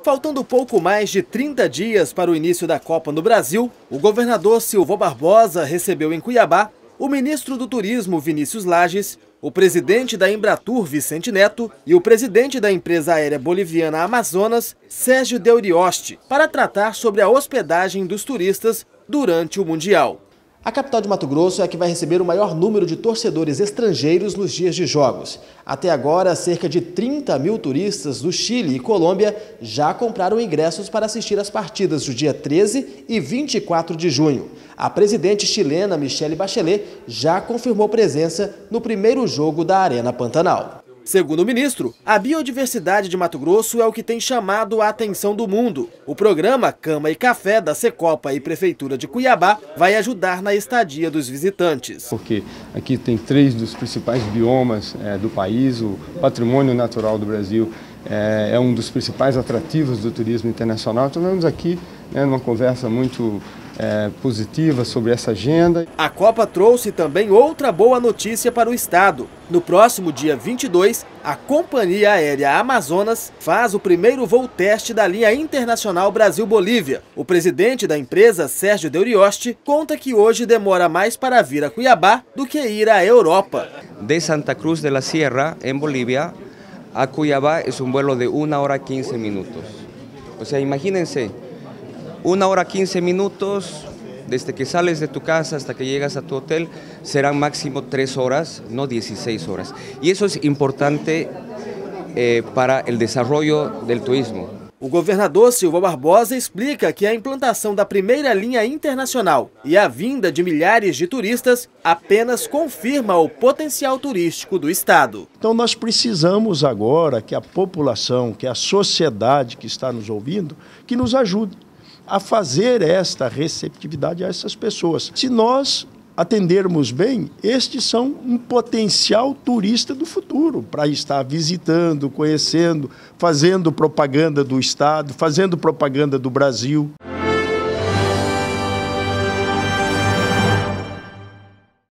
Faltando pouco mais de 30 dias para o início da Copa no Brasil, o governador Silvio Barbosa recebeu em Cuiabá o ministro do Turismo, Vinícius Lages, o presidente da Embratur, Vicente Neto, e o presidente da empresa aérea boliviana Amazonas, Sérgio Deurioste, para tratar sobre a hospedagem dos turistas durante o Mundial. A capital de Mato Grosso é a que vai receber o maior número de torcedores estrangeiros nos dias de jogos. Até agora, cerca de 30 mil turistas do Chile e Colômbia já compraram ingressos para assistir às partidas do dia 13 e 24 de junho. A presidente chilena Michelle Bachelet já confirmou presença no primeiro jogo da Arena Pantanal. Segundo o ministro, a biodiversidade de Mato Grosso é o que tem chamado a atenção do mundo. O programa Cama e Café da Secopa e Prefeitura de Cuiabá vai ajudar na estadia dos visitantes. Porque aqui tem 3 dos principais biomas do país, o patrimônio natural do Brasil é um dos principais atrativos do turismo internacional. Então, vamos aqui numa conversa muito positiva sobre essa agenda. A Copa trouxe também outra boa notícia para o estado. No próximo dia 22, a Companhia Aérea Amazonas faz o primeiro voo teste da linha internacional Brasil-Bolívia. O presidente da empresa, Sérgio Deurioste, conta que hoje demora mais para vir a Cuiabá do que ir à Europa. De Santa Cruz de la Sierra, em Bolívia, a Cuiabá é um vuelo de 1 hora 15 minutos. Ou seja, imagínense, 1 hora 15 minutos, desde que sales de tu casa hasta que llegas a tu hotel, serán máximo 3 horas, no 16 horas. Y eso es importante para el desarrollo del turismo. O governador Silvio Barbosa explica que a implantação da primeira linha internacional e a vinda de milhares de turistas apenas confirma o potencial turístico do estado. Então nós precisamos agora que a população, que a sociedade que está nos ouvindo, que nos ajude a fazer esta receptividade a essas pessoas. Se nós atendermos bem, estes são um potencial turista do futuro, para estar visitando, conhecendo, fazendo propaganda do estado, fazendo propaganda do Brasil.